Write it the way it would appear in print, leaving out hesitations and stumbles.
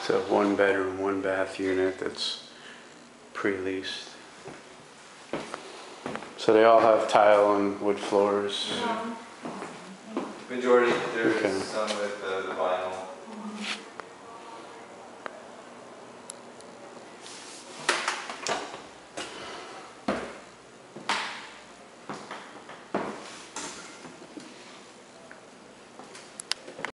It's a 1-bedroom, 1-bath unit that's pre-leased. So they all have tile and wood floors. Majority, there's Okay. some with the vinyl.